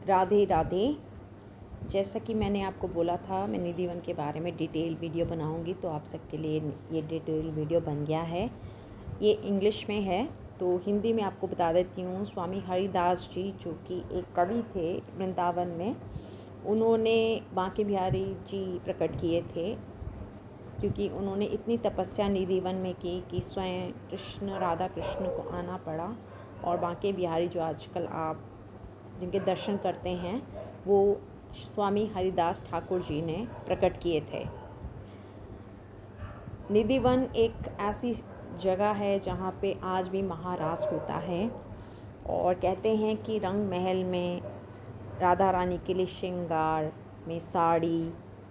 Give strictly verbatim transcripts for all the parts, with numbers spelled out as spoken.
राधे राधे। जैसा कि मैंने आपको बोला था, मैं निधि वन के बारे में डिटेल वीडियो बनाऊंगी, तो आप सबके लिए ये डिटेल वीडियो बन गया है। ये इंग्लिश में है, तो हिंदी में आपको बता देती हूँ। स्वामी हरिदास जी, जो कि एक कवि थे वृंदावन में, उन्होंने बांके बिहारी जी प्रकट किए थे, क्योंकि उन्होंने इतनी तपस्या निधि वन में की कि स्वयं कृष्ण राधा कृष्ण को आना पड़ा। और बांके बिहारी जो आजकल आप जिनके दर्शन करते हैं, वो स्वामी हरिदास ठाकुर जी ने प्रकट किए थे। निधि वन एक ऐसी जगह है जहाँ पे आज भी महारास होता है, और कहते हैं कि रंग महल में राधा रानी के लिए श्रृंगार में साड़ी,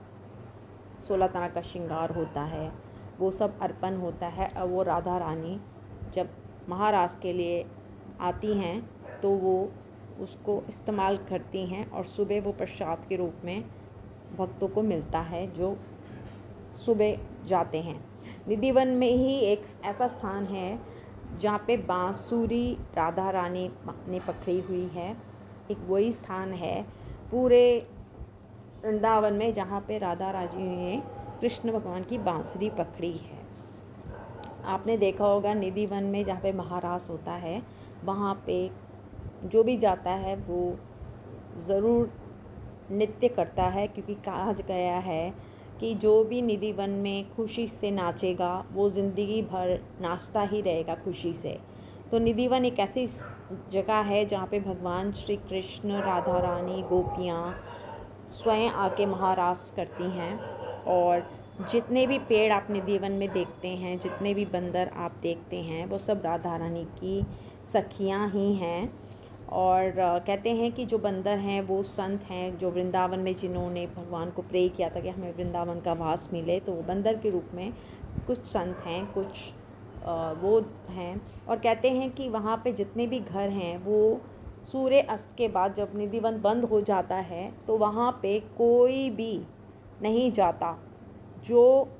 सोलह तरह का श्रृंगार होता है, वो सब अर्पण होता है। और वो राधा रानी जब महारास के लिए आती हैं तो वो उसको इस्तेमाल करती हैं, और सुबह वो प्रसाद के रूप में भक्तों को मिलता है जो सुबह जाते हैं। निधि वन में ही एक ऐसा स्थान है जहाँ पे बांसुरी राधा रानी ने पकड़ी हुई है। एक वही स्थान है पूरे वृंदावन में जहाँ पे राधा रानी ने कृष्ण भगवान की बांसुरी पकड़ी है। आपने देखा होगा निधि वन में जहाँ पे महारास होता है, वहाँ पे जो भी जाता है वो ज़रूर नृत्य करता है, क्योंकि कहा गया है कि जो भी निधि वन में खुशी से नाचेगा वो ज़िंदगी भर नाचता ही रहेगा खुशी से। तो निधि वन एक ऐसी जगह है जहाँ पे भगवान श्री कृष्ण, राधा रानी, गोपियाँ स्वयं आके महारास करती हैं। और जितने भी पेड़ आप निधि वन में देखते हैं, जितने भी बंदर आप देखते हैं, वो सब राधा रानी की सखियाँ ही हैं। और कहते हैं कि जो बंदर हैं वो संत हैं, जो वृंदावन में जिन्होंने भगवान को प्रे किया था कि हमें वृंदावन का वास मिले, तो वो बंदर के रूप में कुछ संत हैं, कुछ वो हैं। और कहते हैं कि वहाँ पे जितने भी घर हैं वो सूर्य अस्त के बाद जब निधि वन बंद हो जाता है तो वहाँ पे कोई भी नहीं जाता। जो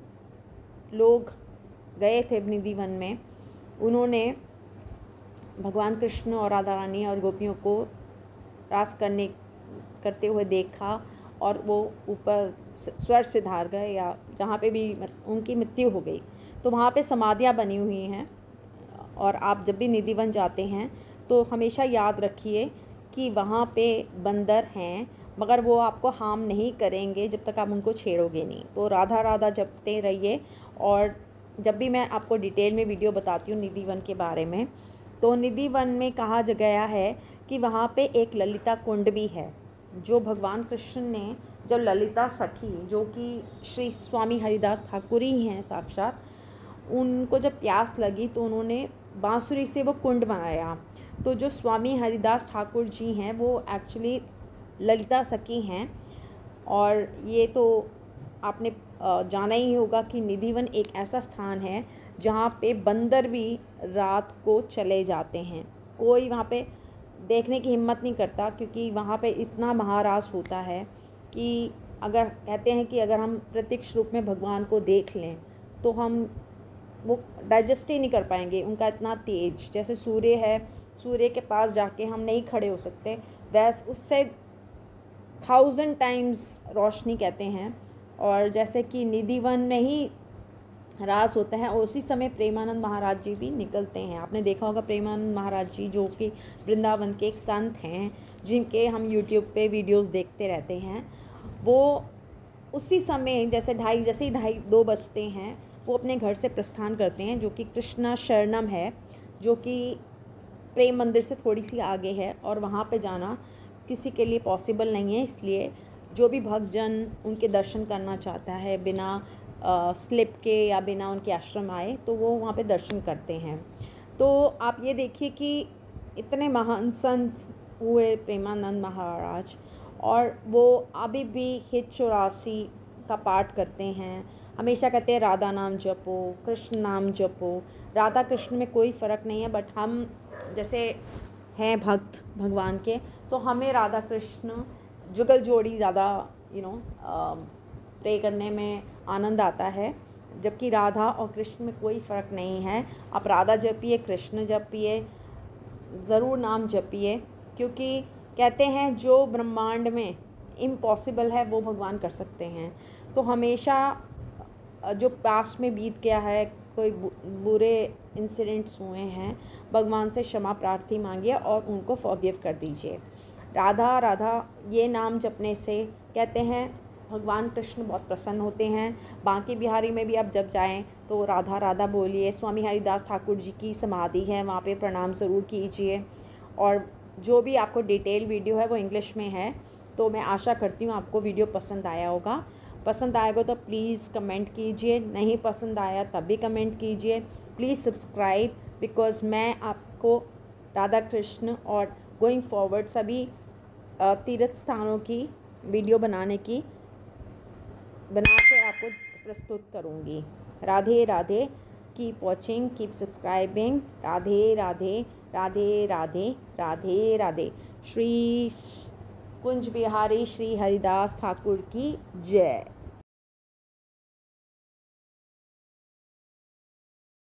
लोग गए थे निधि वन में, उन्होंने भगवान कृष्ण और राधा रानी और गोपियों को रास करने करते हुए देखा, और वो ऊपर स्वर्ग से धार गए, या जहाँ पे भी उनकी मृत्यु हो गई। तो वहाँ पे समाधियाँ बनी हुई हैं। और आप जब भी निधि वन जाते हैं तो हमेशा याद रखिए कि वहाँ पे बंदर हैं, मगर वो आपको हार्म नहीं करेंगे जब तक आप उनको छेड़ोगे नहीं। तो राधा राधा जपते रहिए। और जब भी मैं आपको डिटेल में वीडियो बताती हूँ निधि वन के बारे में, तो निधि वन में कहा गया है कि वहाँ पे एक ललिता कुंड भी है, जो भगवान कृष्ण ने जब ललिता सखी, जो कि श्री स्वामी हरिदास ठाकुर ही हैं साक्षात, उनको जब प्यास लगी तो उन्होंने बांसुरी से वो कुंड बनाया। तो जो स्वामी हरिदास ठाकुर जी हैं वो एक्चुअली ललिता सखी हैं। और ये तो आपने जाना ही होगा कि निधि वन एक ऐसा स्थान है जहाँ पे बंदर भी रात को चले जाते हैं। कोई वहाँ पे देखने की हिम्मत नहीं करता, क्योंकि वहाँ पे इतना महारास होता है कि अगर कहते हैं कि अगर हम प्रत्यक्ष रूप में भगवान को देख लें तो हम वो डाइजेस्ट ही नहीं कर पाएंगे। उनका इतना तेज, जैसे सूर्य है, सूर्य के पास जाके हम नहीं खड़े हो सकते, वैसे उससे थाउजेंड टाइम्स रोशनी कहते हैं। और जैसे कि निधि वन में ही रास होता है, और उसी समय प्रेमानंद महाराज जी भी निकलते हैं। आपने देखा होगा प्रेमानंद महाराज जी, जो कि वृंदावन के एक संत हैं, जिनके हम यूट्यूब पे वीडियोस देखते रहते हैं, वो उसी समय जैसे ढाई जैसे ही ढाई दो बजते हैं वो अपने घर से प्रस्थान करते हैं, जो कि कृष्णा शरणम है, जो कि प्रेम मंदिर से थोड़ी सी आगे है। और वहाँ पे जाना किसी के लिए पॉसिबल नहीं है, इसलिए जो भी भक्तजन उनके दर्शन करना चाहता है बिना स्लिप के या बिना उनके आश्रम आए, तो वो वहाँ पे दर्शन करते हैं। तो आप ये देखिए कि इतने महान संत हुए प्रेमानंद महाराज, और वो अभी भी हित चौरासी का पाठ करते हैं। हमेशा कहते हैं राधा नाम जपो, कृष्ण नाम जपो। राधा कृष्ण में कोई फ़र्क नहीं है, बट हम जैसे हैं भक्त भगवान के, तो हमें राधा कृष्ण जुगल जोड़ी ज़्यादा यू नो प्रे करने में आनंद आता है, जबकि राधा और कृष्ण में कोई फ़र्क नहीं है। आप राधा जपिए, कृष्ण जपिए, ज़रूर नाम जपिए, क्योंकि कहते हैं जो ब्रह्मांड में इम्पॉसिबल है वो भगवान कर सकते हैं। तो हमेशा जो पास्ट में बीत गया है, कोई बुरे इंसिडेंट्स हुए हैं, भगवान से क्षमा प्रार्थी मांगिए और उनको फॉरगिव कर दीजिए। राधा राधा ये नाम जपने से कहते हैं भगवान कृष्ण बहुत प्रसन्न होते हैं। बांके बिहारी में भी आप जब जाएं तो राधा राधा बोलिए। स्वामी हरिदास ठाकुर जी की समाधि है, वहाँ पे प्रणाम ज़रूर कीजिए। और जो भी आपको डिटेल वीडियो है वो इंग्लिश में है, तो मैं आशा करती हूँ आपको वीडियो पसंद आया होगा। पसंद आएगा तो प्लीज़ कमेंट कीजिए, नहीं पसंद आया तब भी कमेंट कीजिए। प्लीज़ सब्सक्राइब, बिकॉज़ मैं आपको राधा कृष्ण और गोइंग फॉरवर्ड सभी तीर्थ स्थानों की वीडियो बनाने की बना के आपको प्रस्तुत करूँगी। Radhe Radhe, keep watching, keep subscribing. Radhe Radhe Radhe Radhe Radhe Radhe. Shri Kunj Bihari Shri Haridas Thakur की जय।